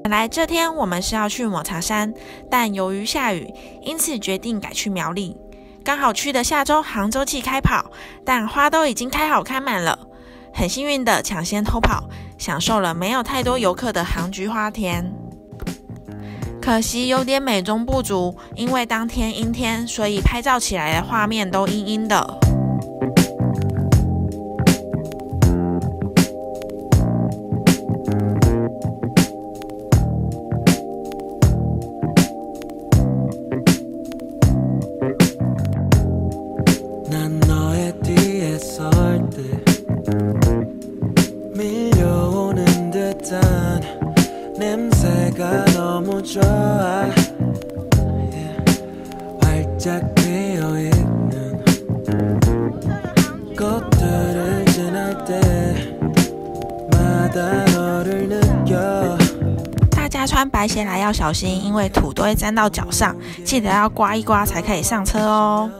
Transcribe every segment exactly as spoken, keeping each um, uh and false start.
本来这天我们是要去抹茶山，但由于下雨，因此决定改去苗栗。刚好去的下周杭州季开跑，但花都已经开好开满了。很幸运的抢先偷跑，享受了没有太多游客的杭菊花田。可惜有点美中不足，因为当天阴天，所以拍照起来的画面都阴阴的。大家穿白鞋来要小心，因为土都会沾到脚上，记得要刮一刮才可以上车哦。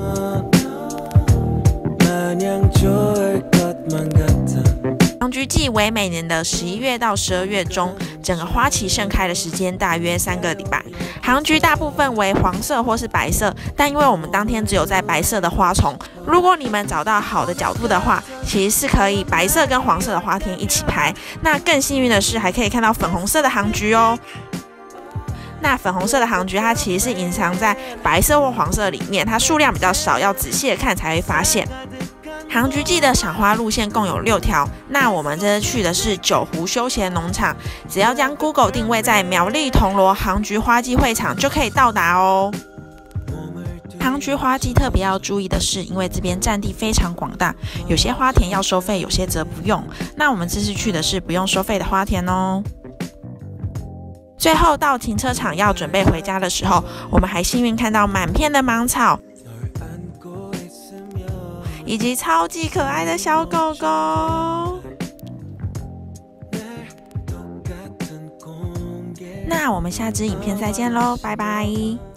杭菊季为每年的十一月到十二月中，整个花期盛开的时间大约三个礼拜。杭菊大部分为黄色或是白色，但因为我们当天只有在白色的花丛，如果你们找到好的角度的话，其实是可以白色跟黄色的花田一起拍。那更幸运的是，还可以看到粉红色的杭菊哦。那粉红色的杭菊它其实是隐藏在白色或黄色里面，它数量比较少，要仔细的看才会发现。杭菊季的赏花路线共有六条，那我们这次去的是九湖休闲农场，只要将 Google 定位在苗栗铜锣杭菊花季会场就可以到达哦。杭菊花季特别要注意的是，因为这边占地非常广大，有些花田要收费，有些则不用。那我们这次去的是不用收费的花田哦。最后到停车场要准备回家的时候，我们还幸运看到满片的芒草，以及超级可爱的小狗狗。那我们下支影片再见喽，拜拜。